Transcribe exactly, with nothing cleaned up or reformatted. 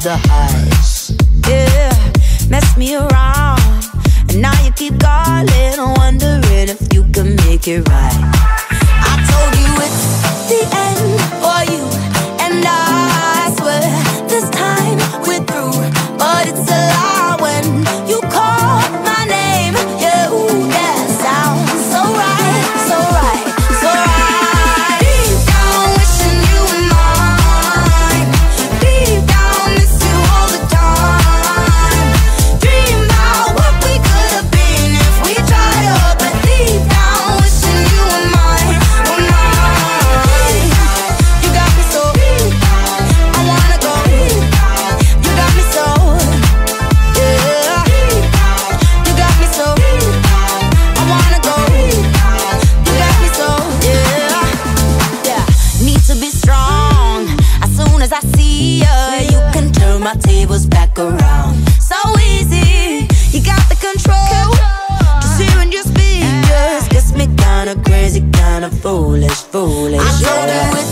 the highs. Yeah, mess me around, and now you keep calling, wondering if you can make it right. I told you it's the end for you, and I swear this time we're through. But it's a lie when you call my name. Yeah, ooh, that sounds so right, so right, so right. Deep down wishing you were mine. Deep down miss you all the time. Dream about what we could have been if we tried up. But deep down wishing you were mine, were mine. You got me so I wanna go. You got me so, yeah. You got me so I wanna go. You got me so, yeah. Yeah. Need to be strong. As soon as I see ya, you can turn my tables back around. So easy. You got the control. Just hearing your speakers gets me kinda crazy, kinda foolish, foolish. I told you it's